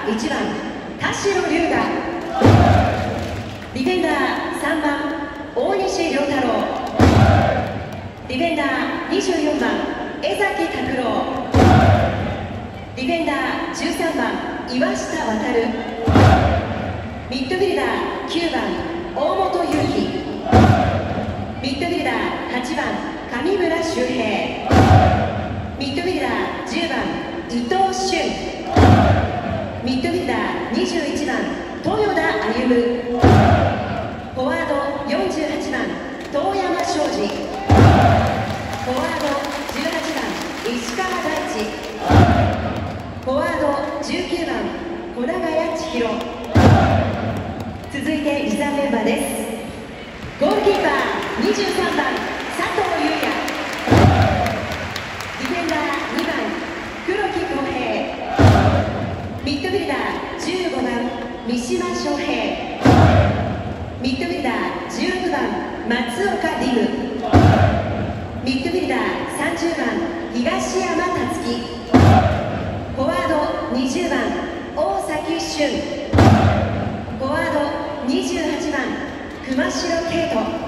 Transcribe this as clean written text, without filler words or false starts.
1番田代龍河、ディフェンダー3番大西良太郎、ディフェンダー24番江崎拓郎、ディフェンダー13番岩下航、ミッドフィルダー9番大本裕樹、ミッドフィルダー8番上村修平、ミッドフィルダー10番伊藤俊、ミッドフィルダー21番豊田歩夢、フォワード48番遠山昌司、フォワード18番石川大地、フォワード19番小永谷千尋。続いて持参メンバーです。ゴールキーパー23番佐藤優也、ディフェンダー2番黒木康平、ミッドフィルダー15番三島翔平、ミッドフィルダー16番松岡ディム、ミッドフィルダー30番東山達樹、フォワード20番大崎俊、フォワード28番熊代圭斗。